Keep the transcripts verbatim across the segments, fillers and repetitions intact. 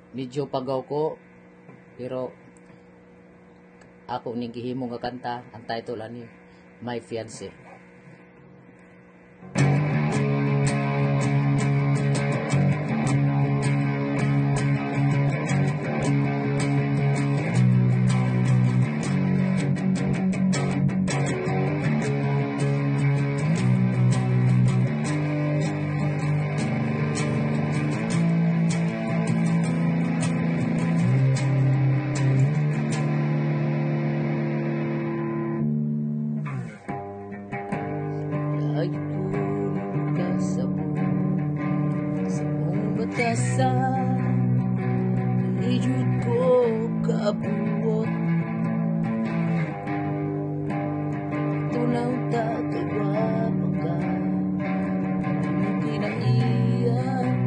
medyo pagaw ko, pero ako ning gihimo nga kanta, ang title ani My Fiancé. Ay tulog ka sa sa mong batasan, ijud ko kabuot. Tunaw ta kay wapaka, hindi na iya,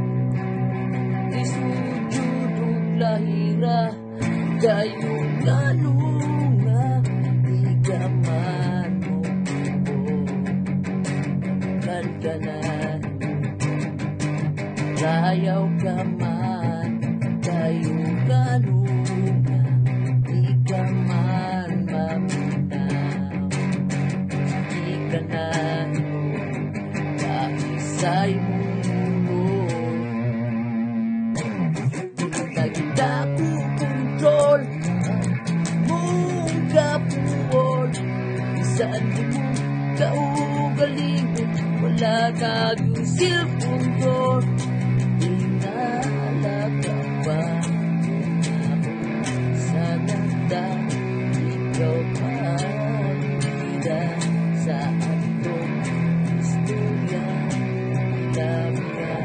isujud ug lahira, kayo lalunga, di ka man ganan, kayaw ka man, kayo galunga, di ka man mamunaw, di ka na kaisay mundo. Nagkita ko kontrol, mong kapuol, isaan di mo kaugaling, wala kang cellphone ko, inala ka pa sa nanda, ikaw pa nila sa atong istorya, ilamira.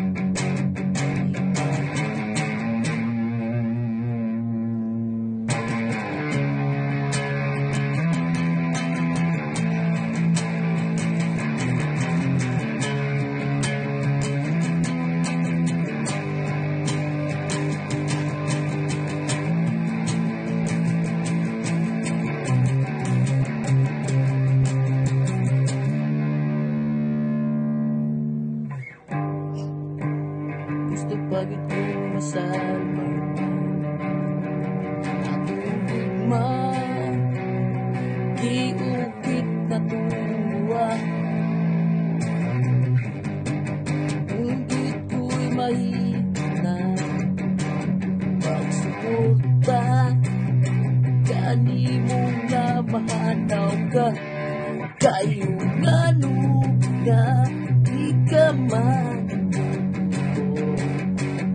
Gusto pagit ko masalma akong digma, giukit na tuwa, ungkit ko'y mahina, pagsuporta kani mong na mahanaw ka, kayo